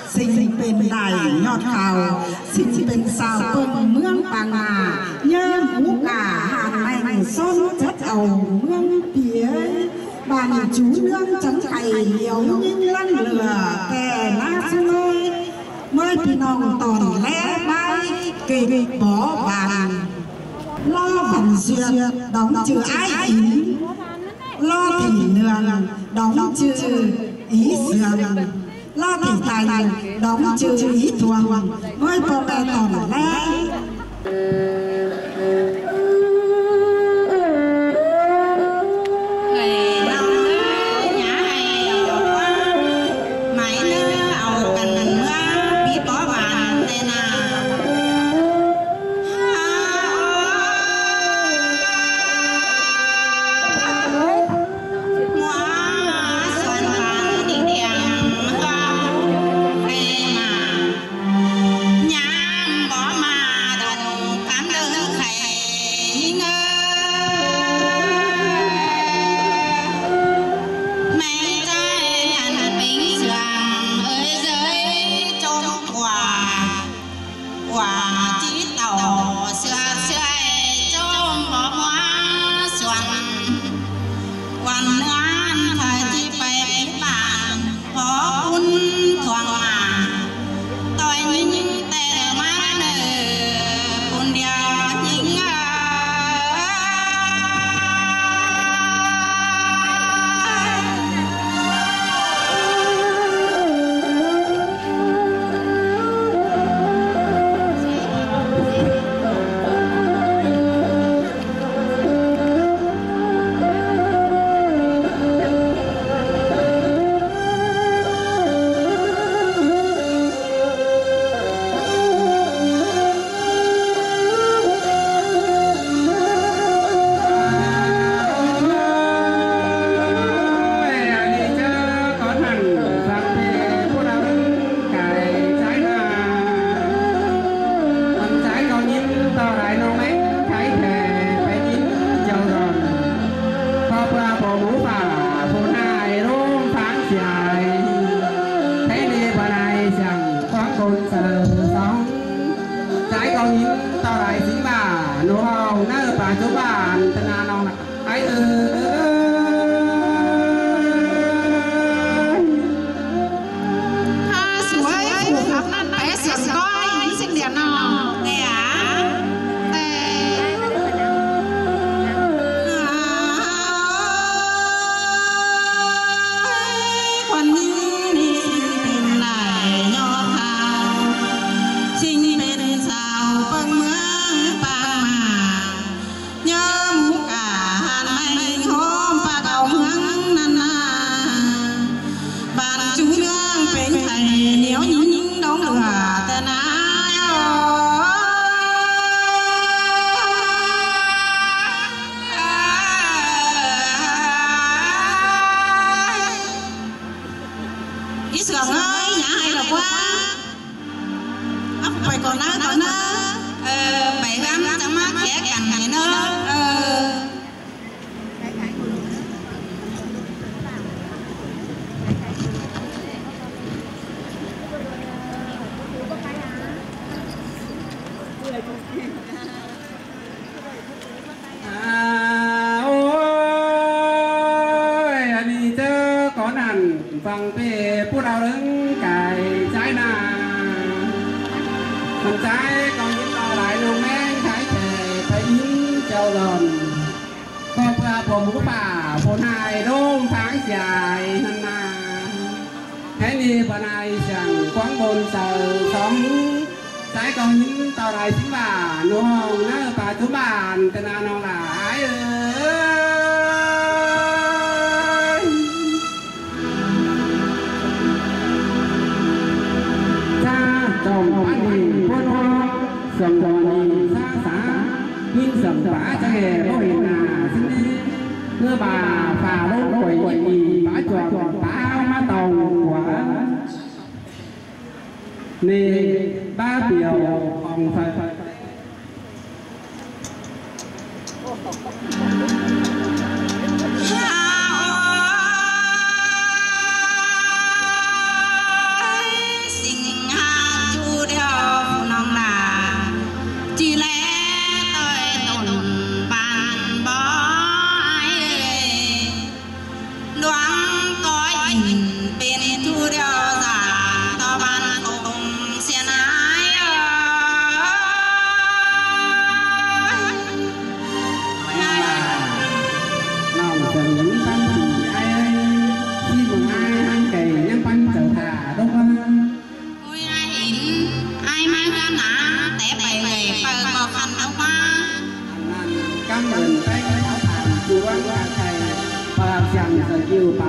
sinhเป็นได้ยอดเขาสิ่งเป็นสาวเปิงเมืองปางมาเยี่ยมมุกาหาดแมงส้นจัดเอาเมืองเปียบ้านจูเรื่องจันไข่เหลียวยิ่งลั่นเรือแต่น่าสนุกเมื่อพี่น้องตอนแรกไปเก็บบ่อบานlo phần duyệt đóng chữ ai ý lo thì nương đóng chữ ý sườn lo thì thành đóng chữ ý thuồng mới bố mẹ còn lấy Vâng về phút đầu đứng cài trái nà phần trái còn những tàu lại nông men thái thể phải yến châu lòn con qua bộ mũ bà bộ này đôn tháng dài hơn na thế ni bà này chẳng quán bồn sờ sống trái còn những tàu lại chính bà nô hồng nó bà chú bàn tên là nó là ai trong bán hình quân hoa sầm đòn xa xá in sầm phá cha hề có hình là xin đi đưa bà phà lông quẩy quẩy bá chuột bá má tàu của nề ba biểu hồng phật sinh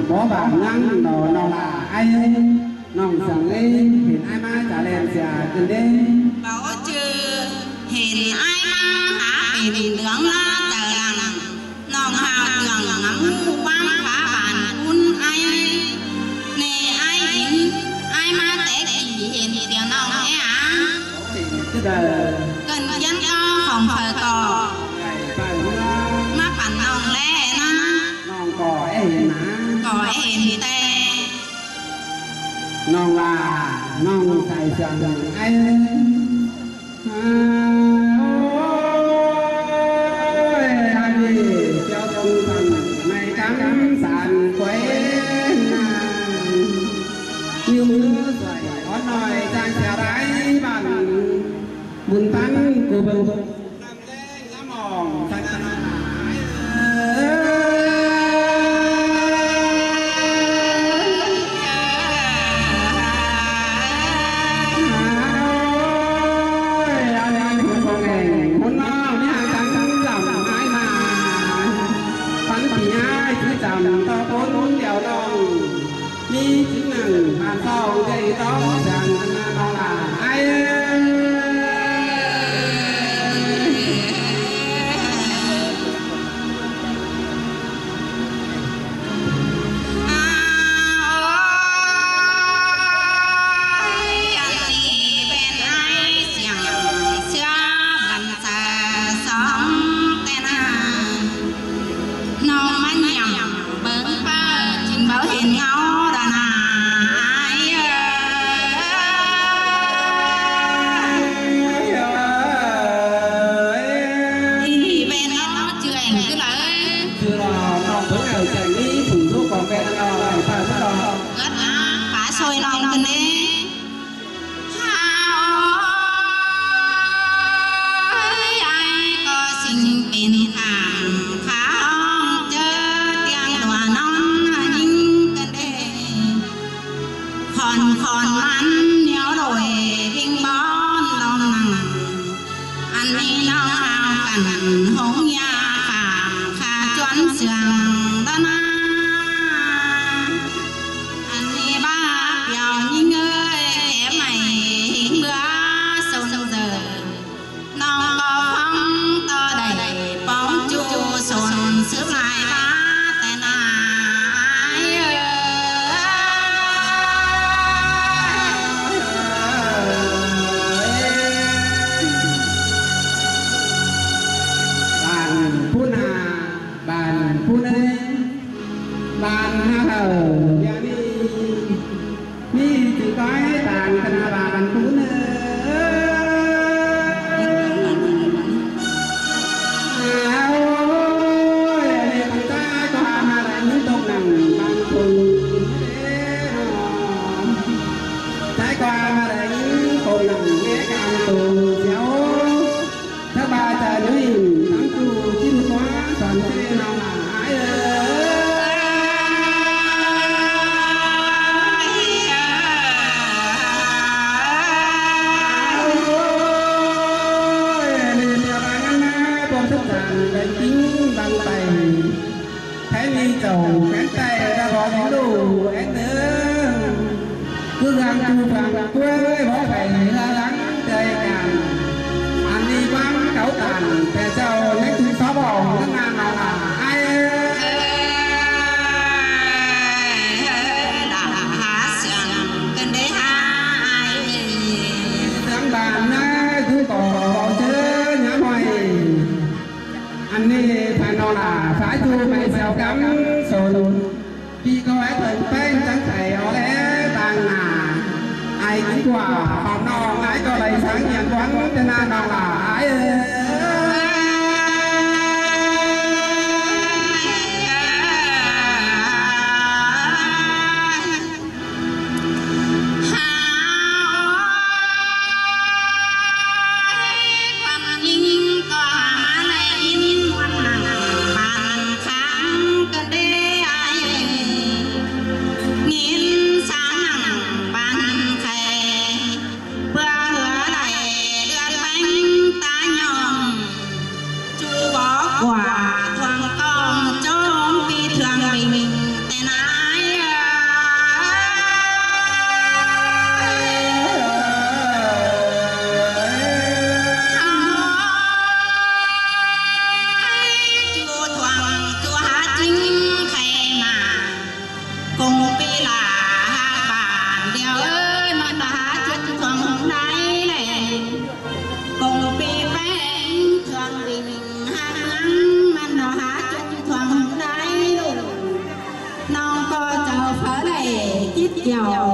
bó bảng ngăn nó là ai nòng rằng lên hiện ai mà trả lời trả gần đêm bảo trừ hiện ai mà hả hiện nướng la chờ rằng nòng hào đường ngắm bám phá bản un ai nè ai hiện ai mà té kỳ hiện điều nòng ấy à cần dân cho phòng phở cò má bản nòng lẽ nó nòng cò ấy hiện cò ấy hiện tê nòng là nòng tài sản ai sàn quấy như mưa xoài có nồi trang trà đáy bàn buồn tắn của bầu làm lên lá mòn thành ni chính năng hàn sau gây đó rằng nó là ai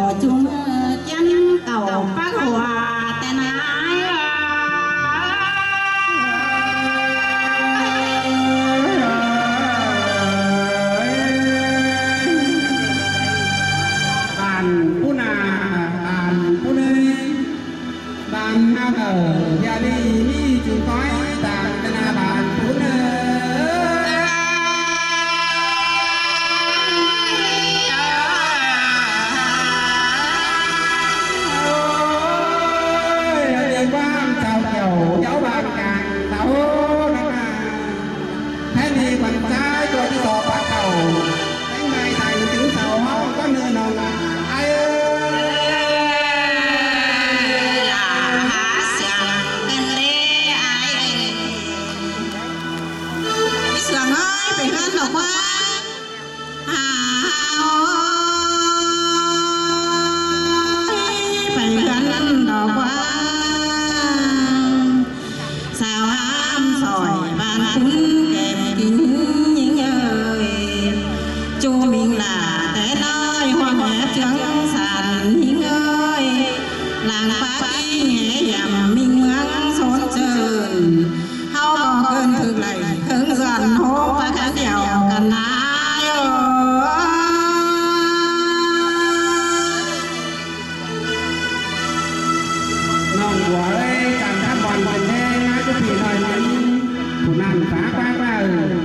chúng chân cầu bác hòa tên ái bàn phu nê bàn hao ở gia đi mi chừng khói tàn tên bàn phu nê cháu bạn càng tao đó mà thế thì quần trái cho cái sọ bạc cầu đánh mai thành chứng sầu không có nơi nào là ai là há sàng tên lê ai sàng ơi phải hơn đâu quá phải hơn đâu quá sao ham sỏi bàn cún kèm kín những ơi cho mình là để nói hoang hẹp trắng sàn những ơi làng phá đi nhẹ nhàng mình ngắn xốn trơn hao bò cơn thực lại hướng dần hô và khá dẻo cần ai nòng của đây càng tham bòn mình thế nói cho thì lời nói thủ nàn phá qua qua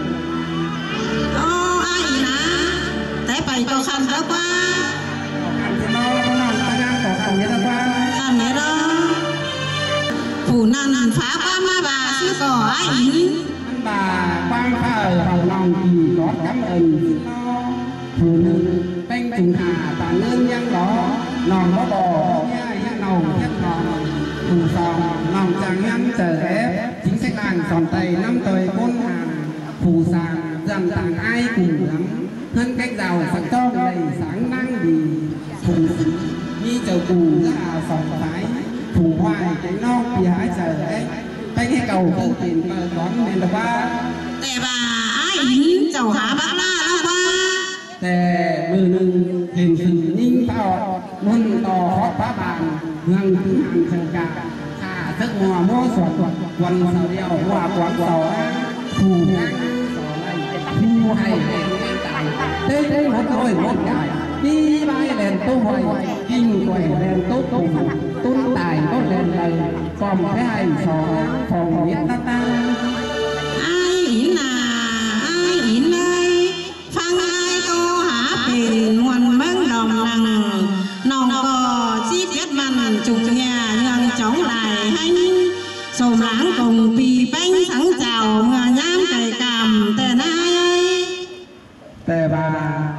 ai nè thế bày cho khăn đó quá khăn thì nó có nòng ta ngang có khăn đó qua khăn nhé đó phủ nàn phá qua má bà chứ có ai bà quang phá ở hầu nòng thì có cảm ơn phụ nữ banh trùng hà tàn ơn nhang đó nòng có bò nha nhang nầu nhang nòng phù sòng nòng chàng nhăn chờ ép chính sách làng sòn tay năm thời côn hàng phù sàng dần tàng ai cùng lắm hơn cách giàu sắc cho đầy sáng năng vì phù như chờ cù ra sòng phái phù hoài cái non thì hái chờ ép banh hay cầu tư tiền bờ đón nên là ba tệ bà ai chầu há bác la đâu quá tệ mười nừng hình sự ninh thọ muôn tò hót phá bàn hương tư hàng chờ cả thả thức hòa mô sọt quần sào đeo hòa quán sò phù ngang sò này phù hay tê tê một đôi một cài đi bay đèn tô hoài kinh quẩy đèn tốt cùng tôn tài tốt đèn đầy phòng cái hay sò phòng biết ta ta ai in ơi phang ai cô há bền nguồn măng đồng lằng nòng cò chi tiết mặn trùng nhà nhường chống lại hành sồm láng cùng pì bánh sáng chào ngà nhám cày càm tè ai ơi tè bà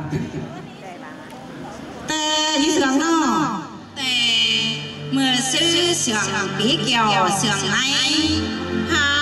tè ý sướng nó tè mưa sư sướng bí kiều sướng ai